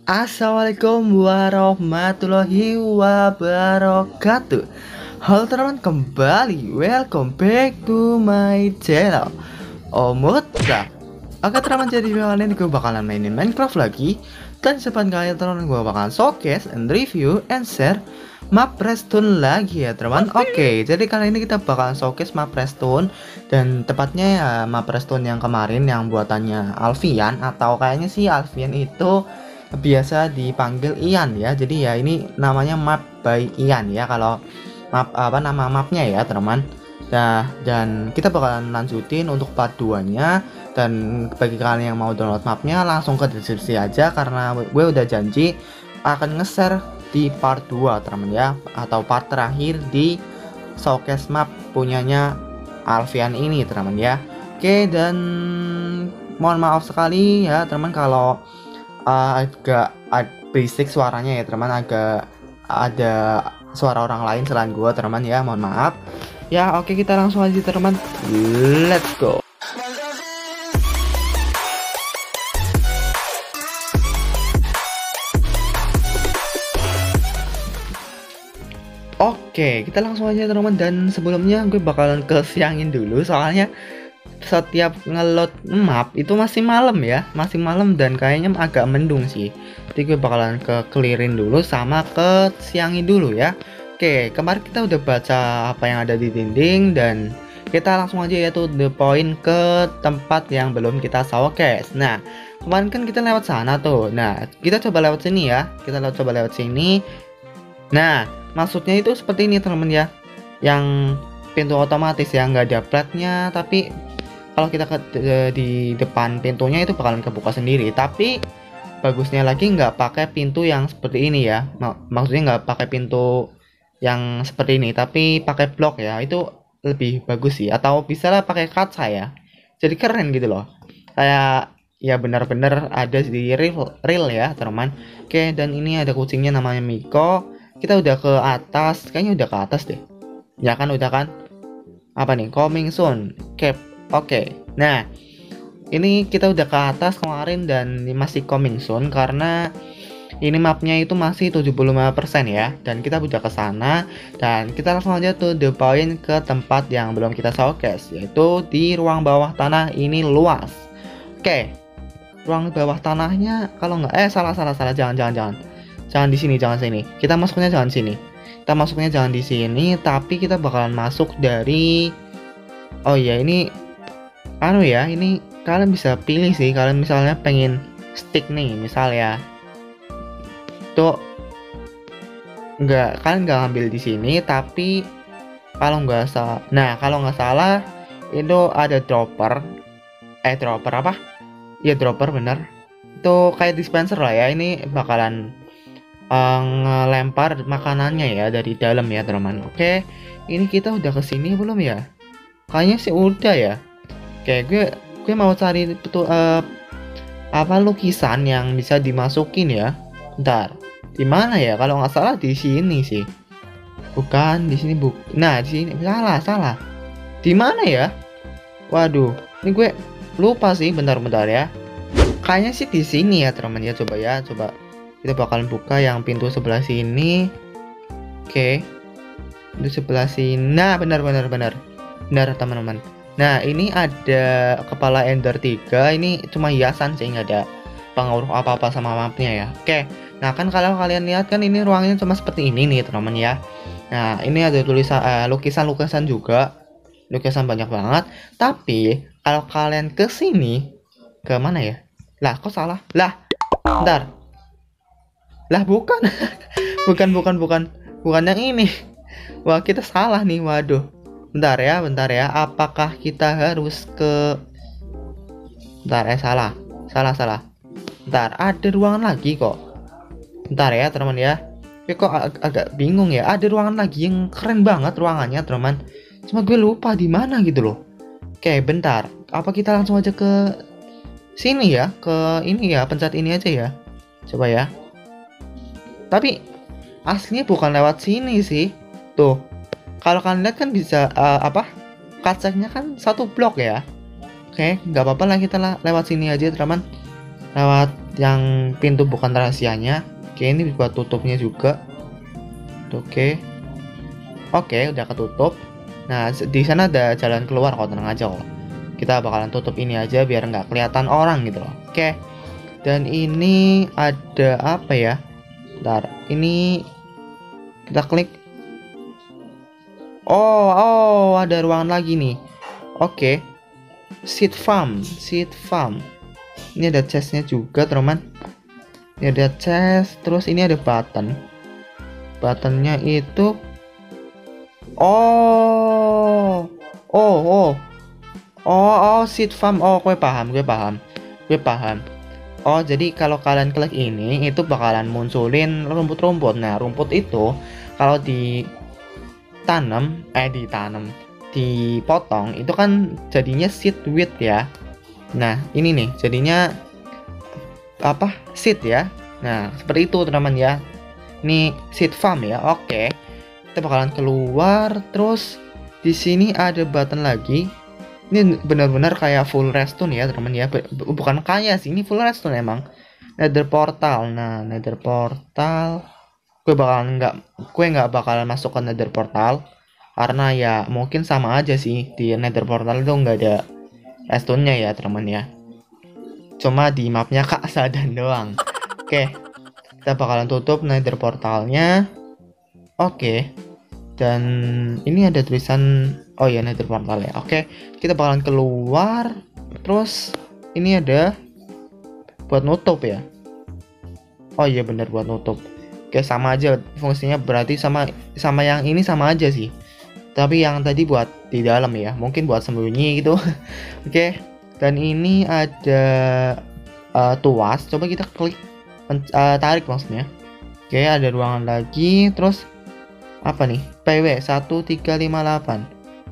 Assalamualaikum warahmatullahi wabarakatuh. Halo teman, kembali welcome back to my channel Omutra. Oke teman, jadi kali ini gue bakalan mainin Minecraft lagi. Dan sepan kali teman, gue bakalan showcase and review and share map Redstone lagi ya teman. Oke, jadi kali ini kita bakalan showcase map Redstone. Dan tepatnya ya map Redstone yang kemarin yang buatannya Alfian. Atau kayaknya sih Alfian itu biasa dipanggil Ian ya. Jadi ya ini namanya map by Ian ya, kalau map nama mapnya ya teman. Nah, dan kita bakalan lanjutin untuk part 2 nya. Dan bagi kalian yang mau download mapnya, langsung ke deskripsi aja, karena gue udah janji akan nge-share di part 2 teman ya, atau part terakhir di showcase map punyanya Alfian ini teman ya. Oke, dan mohon maaf sekali ya teman kalau agak berisik suaranya ya teman, agak ada suara orang lain selain gua teman ya, mohon maaf ya. Oke, kita langsung aja teman, let's go. Oke, kita langsung aja teman, dan sebelumnya gue bakalan kesiangin dulu soalnya setiap ngeload map itu masih malam ya, masih malam dan kayaknya agak mendung sih. Jadi gue bakalan ke clearin dulu sama ke siangin dulu ya. Oke, kemarin kita udah baca apa yang ada di dinding, dan kita langsung aja ya tuh the point ke tempat yang belum kita showcase. Nah, kemarin kan kita lewat sana tuh. Nah, kita coba lewat sini ya. Kita coba lewat sini. Nah, maksudnya itu seperti ini teman ya, yang pintu otomatis ya, nggak ada platnya, tapi kalau kita di depan pintunya itu bakalan kebuka sendiri. Tapi bagusnya lagi nggak pakai pintu yang seperti ini ya, maksudnya nggak pakai pintu yang seperti ini, tapi pakai blok ya, itu lebih bagus sih. Atau bisa lah pakai kaca ya, jadi keren gitu loh, kayak ya benar-benar ada di real ya teman. Oke, dan ini ada kucingnya namanya Miko. Kita udah ke atas, kayaknya udah ke atas deh ya kan, udah kan. Apa nih, coming soon cap. Oke, nah ini kita udah ke atas kemarin dan masih coming soon karena ini mapnya itu masih 75% ya, dan kita udah ke sana. Dan kita langsung aja tuh the point ke tempat yang belum kita showcase, yaitu di ruang bawah tanah. Ini luas. Oke, ruang bawah tanahnya kalau nggak salah, jangan di sini, jangan sini. Kita masuknya jangan sini. Kita masuknya jangan di sini, tapi kita bakalan masuk dari, oh iya, ini anu ya, ini kalian bisa pilih sih. Kalian misalnya pengen stick nih misal ya, tuh kalian nggak ngambil di sini, tapi kalau nggak salah, nah kalau nggak salah itu ada dropper apa ya, dropper bener, itu kayak dispenser lah ya. Ini bakalan ngelempar makanannya ya dari dalam ya teman. Oke, ini kita udah kesini belum ya? Kayaknya sih udah ya. Oke, gue mau cari apa lukisan yang bisa dimasukin ya. Bentar, di mana ya? Kalau nggak salah di sini sih. Bukan di sini, nah di sini, salah. Di mana ya? Waduh, ini gue lupa sih. Bentar ya. Kayaknya sih di sini ya teman ya. Coba kita bakalan buka yang pintu sebelah sini. Oke, pintu sebelah sini. Nah, benar teman-teman. Nah, ini ada kepala Ender 3. Ini cuma hiasan sih, nggak ada pengaruh apa-apa sama mapnya ya. Oke, nah kan kalau kalian lihat kan ini ruangnya cuma seperti ini nih teman-teman ya. Nah, ini ada tulisan lukisan juga. Lukisan banyak banget. Tapi kalau kalian ke sini, ke mana ya? Lah, kok salah? Lah, bentar. Lah, bukan. bukan yang ini. Wah, kita salah nih. Waduh. Bentar ya. Apakah kita harus ke, bentar ya, salah. Bentar, ada ruangan lagi kok. Bentar ya teman ya. Kok agak bingung ya. Ada ruangan lagi yang keren banget ruangannya teman. Cuma gue lupa di mana gitu loh. Oke, bentar. Apa kita langsung aja ke sini ya? Ke ini ya, pencet ini aja ya. Coba ya. Tapi aslinya bukan lewat sini sih. Tuh, kalau kalian lihat kan bisa kacanya kan satu blok ya. Oke, nggak apa-apa lah, kita lewat sini aja teman. Lewat yang pintu bukan rahasianya. Oke, ini buat tutupnya juga. Oke. Oke, udah ketutup. Nah, di sana ada jalan keluar kok, tenang aja kok. Kita bakalan tutup ini aja biar nggak kelihatan orang gitu loh. Oke. Dan ini ada apa ya? Bentar, ini kita klik. Oh, ada ruangan lagi nih. Oke. Seed farm. Ini ada chestnya juga, teman. Ini ada chest, terus ini ada button. Buttonnya itu seed farm. Gue paham. Oh, jadi kalau kalian klik ini itu bakalan munculin rumput-rumput. Nah, rumput itu kalau dipotong itu kan jadinya seed wheat ya. Nah, ini nih jadinya apa? Seed ya. Nah, seperti itu teman-teman ya. Ini seed farm ya. Oke. Kita bakalan keluar, terus di sini ada button lagi. Ini benar-benar kayak full redstone ya teman-teman ya. Bukan kayak sih, ini full redstone emang. Nether portal. Nah, nether portal gue nggak bakalan masuk ke nether portal karena ya mungkin sama aja sih, di nether portal itu nggak ada redstone-nya ya teman-teman ya. Cuma di mapnya Kak Sadan doang. Oke, kita bakalan tutup nether portalnya. Oke. Dan ini ada tulisan, oh ya, nether portal ya. Oke, kita bakalan keluar. Terus ini ada buat nutup ya. Oh iya, bener, buat nutup. Oke, sama aja fungsinya, berarti sama yang ini sama aja sih. Tapi yang tadi buat di dalam ya, mungkin buat sembunyi gitu. Oke, dan ini ada tuas. Coba kita klik, tarik maksudnya. Oke, ada ruangan lagi. Terus apa nih? PW 1358.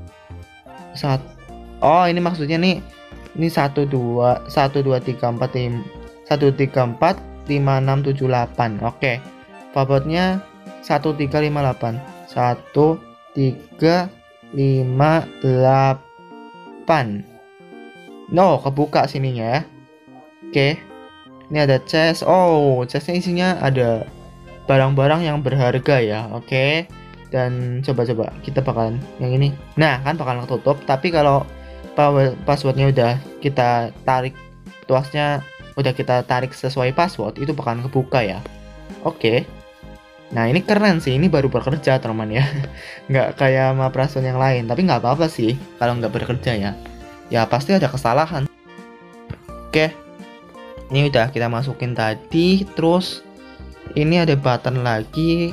Oh, ini maksudnya nih. Ini 12 1345 134 5678. Oke. Babotnya 1358. 1358. No, kebuka sininya ya. Oke. Ini ada chest. Oh, chestnya isinya ada barang-barang yang berharga ya. Oke. Dan coba kita bakalan yang ini. Nah, kan bakalan ketutup, tapi kalau passwordnya udah kita tarik, tuasnya udah kita tarik sesuai password, itu bakalan kebuka ya. Oke. Nah, ini keren sih, ini baru bekerja teman ya. Nggak kayak map Rason yang lain, tapi nggak apa-apa sih kalau nggak bekerja ya. Ya pasti ada kesalahan. Oke. Ini udah kita masukin tadi. Terus ini ada button lagi.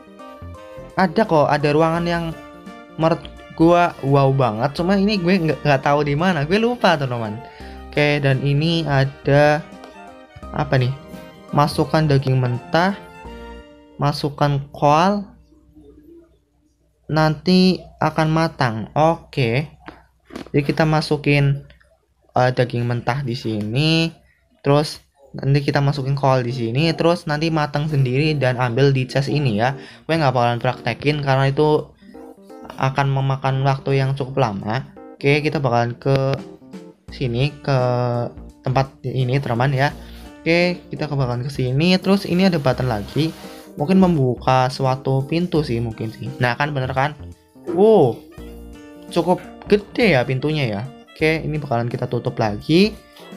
Ada ruangan yang menurut gua wow banget, cuma ini gue nggak tahu di mana, gue lupa teman-teman. Oke, dan ini ada apa nih? Masukkan daging mentah, masukkan coal, nanti akan matang. Oke, jadi kita masukin daging mentah di sini, terus nanti kita masukin coal di sini, terus nanti matang sendiri dan ambil di chest ini ya. Gue nggak bakalan praktekin karena itu akan memakan waktu yang cukup lama. Oke, kita bakalan ke sini, ke tempat ini teman ya. Oke, kita bakalan ke sini. Terus ini ada button lagi, mungkin membuka suatu pintu sih, mungkin sih. Nah, kan bener kan? Wow, cukup gede ya pintunya ya. Oke, ini bakalan kita tutup lagi.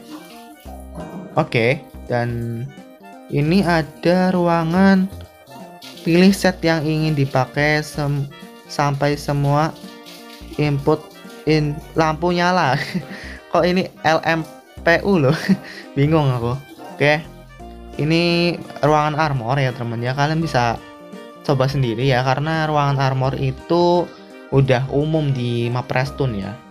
Oke, dan ini ada ruangan, pilih set yang ingin dipakai sampai semua input lampu nyala. Kok ini LMPU loh? Bingung aku. Oke, ini ruangan armor ya teman ya, kalian bisa coba sendiri ya, karena ruangan armor itu udah umum di map Redstone ya.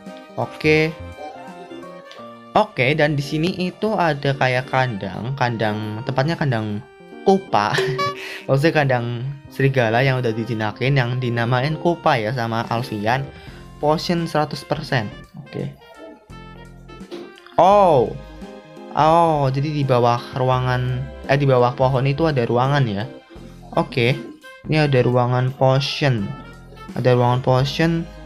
Oke, dan di sini itu ada kayak kandang, tepatnya kandang kupa. Maksudnya kandang serigala yang udah dijinakin, yang dinamain kupa ya sama Alfian. Potion 100%. Oke. Oh, jadi di bawah di bawah pohon itu ada ruangan ya. Oke. Ini ada ruangan potion.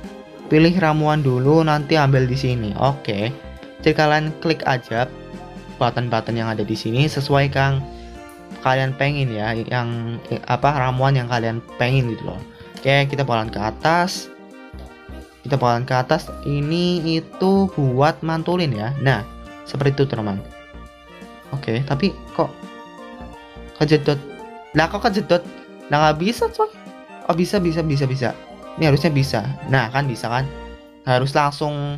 Pilih ramuan dulu, nanti ambil di sini. Oke. Jadi kalian klik aja button-button yang ada di sini sesuai kang kalian pengen ya, yang apa ramuan yang kalian pengen gitu loh. Oke, kita bakalan ke atas. Kita bakalan ke atas. Ini itu buat mantulin ya. Nah, seperti itu teman. Oke, tapi kok kejedot. Lah kok kejedot? Nah, nggak bisa coy. Oh, bisa. Ini harusnya bisa. Nah, kan bisa kan? Harus langsung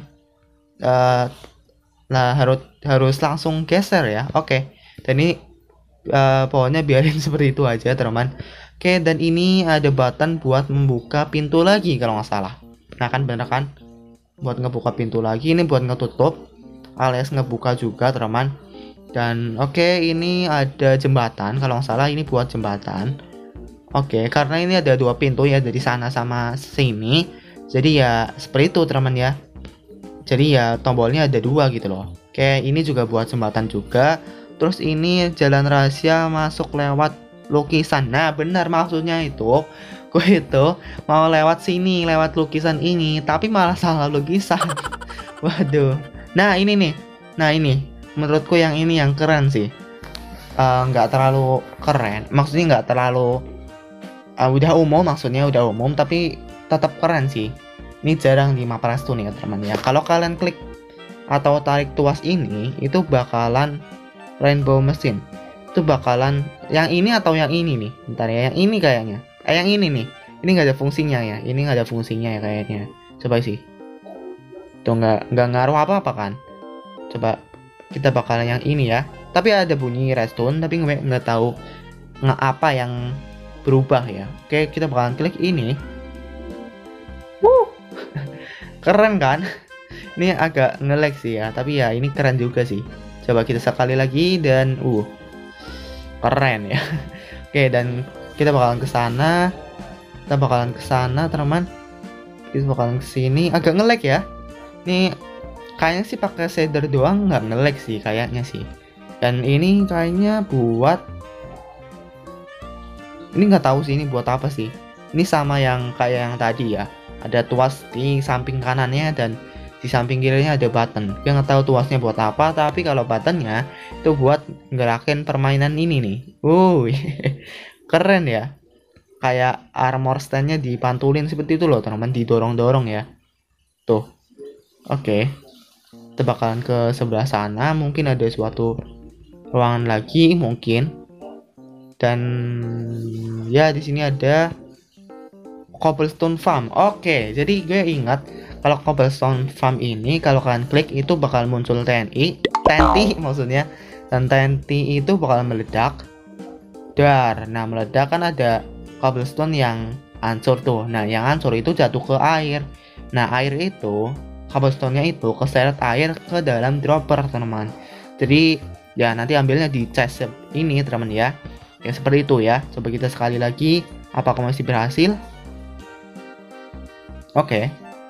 harus langsung geser ya. Oke. Dan ini pokoknya biarin seperti itu aja teman. Oke, dan ini ada button buat membuka pintu lagi kalau nggak salah. Nah kan bener kan, buat ngebuka pintu lagi, ini buat ngetutup alias ngebuka juga teman. Dan oke, ini ada jembatan kalau nggak salah, ini buat jembatan. Oke, karena ini ada dua pintu ya, dari sana sama sini, jadi ya seperti itu teman ya. Jadi ya tombolnya ada dua gitu loh. Oke, ini juga buat jembatan juga. Terus ini jalan rahasia masuk lewat lukisan. Nah benar, maksudnya itu gue itu mau lewat sini, lewat lukisan ini, tapi malah salah lukisan. Waduh. Nah ini nih, nah ini menurutku yang ini yang keren sih. Nggak terlalu keren, maksudnya nggak terlalu udah umum, maksudnya udah umum tapi tetap keren sih. Ini jarang di map Restun ya teman ya. Kalau kalian klik atau tarik tuas ini, itu bakalan rainbow mesin. Itu bakalan yang ini atau yang ini nih. Bentar ya, yang ini kayaknya. Yang ini nih. Ini nggak ada fungsinya ya. Ini nggak ada fungsinya ya kayaknya. Coba sih. Tuh nggak ngaruh apa-apa kan. Coba kita bakalan yang ini ya. Tapi ada bunyi redstone, tapi nggak tahu apa yang berubah ya. Oke, kita bakalan klik ini. Keren kan? Ini agak nge-lag sih ya, tapi ya ini keren juga sih. Coba kita sekali lagi dan keren ya. Oke, dan kita bakalan ke sana. Teman. Kita bakalan ke sini. Agak nge-lag ya. Ini kayaknya sih pakai shader doang nggak nge-lag sih kayaknya sih. Dan ini kayaknya buat ini nggak tahu sih ini buat apa sih. Ini sama yang kayak yang tadi ya. Ada tuas di samping kanannya dan di samping kirinya ada button. Gue nggak tahu tuasnya buat apa, tapi kalau buttonnya itu buat gerakin permainan ini nih. Keren ya. Kayak armor standnya dipantulin seperti itu loh teman-teman, didorong-dorong ya. Tuh. Oke. Kita bakalan ke sebelah sana, mungkin ada suatu ruangan lagi mungkin. Dan ya di sini ada cobblestone farm. Oke, jadi gue ingat kalau cobblestone farm ini kalau kalian klik itu bakal muncul TNT maksudnya, dan TNT itu bakal meledak. Nah meledak kan ada cobblestone yang hancur tuh. Nah yang hancur itu jatuh ke air. Nah air itu cobblestone-nya itu keseret air ke dalam dropper teman-teman. Jadi ya nanti ambilnya di chest ini teman ya. Ya seperti itu ya. Coba kita sekali lagi, apakah masih berhasil? Oke,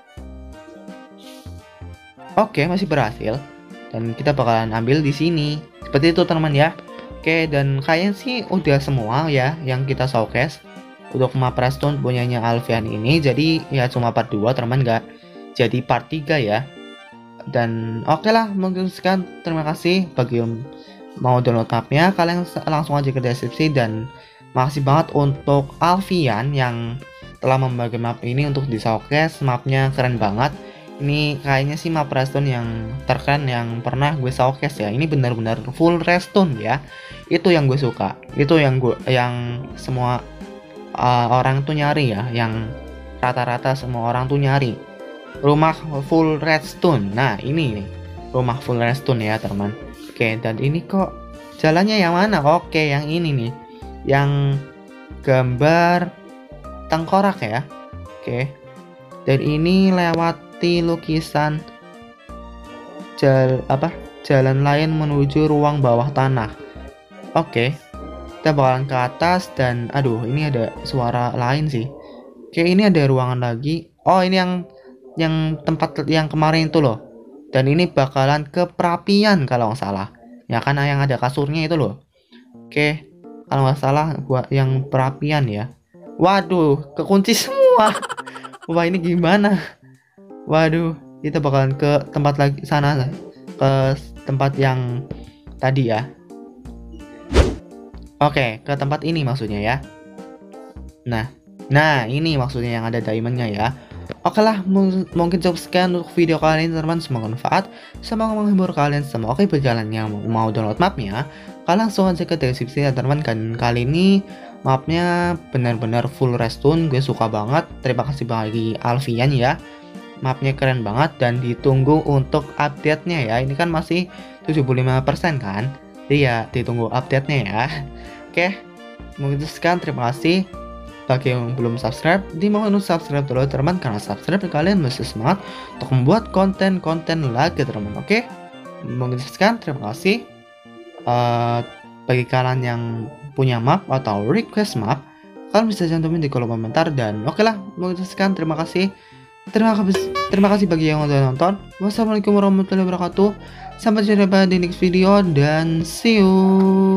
masih berhasil. Dan kita bakalan ambil di sini. Seperti itu teman ya. Oke, dan kayaknya sih udah semua ya yang kita showcase untuk map Restun punyanya Alfian ini. Jadi ya cuma part 2 teman, nggak jadi part 3 ya. Dan oke lah, mungkin sekian. Terima kasih bagi yang mau download mapnya, kalian langsung aja ke deskripsi. Dan makasih banget untuk Alfian yang telah membagi map ini untuk di showcase. Mapnya keren banget. Ini kayaknya sih map Restun yang terkeren yang pernah gue showcase ya. Ini benar-benar full Restun ya. Itu yang gue suka. Itu yang semua orang tuh nyari ya. Yang rata-rata semua orang tuh nyari rumah full Redstone. Nah ini nih rumah full Redstone ya teman. Oke, dan ini kok jalannya yang mana? Oke, yang ini nih, yang gambar tengkorak ya. Oke, dan ini lewati lukisan jalan lain menuju ruang bawah tanah. Oke, kita bakalan ke atas. Dan aduh, ini ada suara lain sih. Oke, ini ada ruangan lagi. Oh, ini yang tempat yang kemarin itu loh. Dan ini bakalan ke perapian kalau nggak salah. Ya kan yang ada kasurnya itu loh. Oke, kalau nggak salah buat yang perapian ya. Waduh, kekunci semua. Wah, ini gimana? Waduh, kita bakalan ke tempat lagi sana, ke tempat yang tadi ya. Oke, ke tempat ini maksudnya ya. Nah ini maksudnya yang ada diamondnya ya. Oke lah, mungkin cukup sekian untuk video kali ini teman-teman. Semoga bermanfaat, semoga menghibur kalian semua. Oke, berjalannya mau download mapnya, kalian langsung aja ke deskripsi ya teman-teman. Kan kali ini mapnya benar-benar full restune, gue suka banget. Terima kasih bagi Alfian ya, mapnya keren banget dan ditunggu untuk update-nya ya. Ini kan masih 75% kan, jadi ya ditunggu update-nya ya. Oke, mungkin sekian, terima kasih. Bagi yang belum subscribe, dimohon untuk subscribe dulu teman, karena subscribe kalian masih semangat untuk membuat konten-konten lagi teman. Oke, mungkin sekian, terima kasih. Bagi kalian yang punya map atau request map, kalian bisa cantumin di kolom komentar. Dan oke lah, mungkin sekian, terima kasih. Terima kasih bagi yang udah nonton. Wassalamualaikum warahmatullahi wabarakatuh. Sampai jumpa di next video dan see you.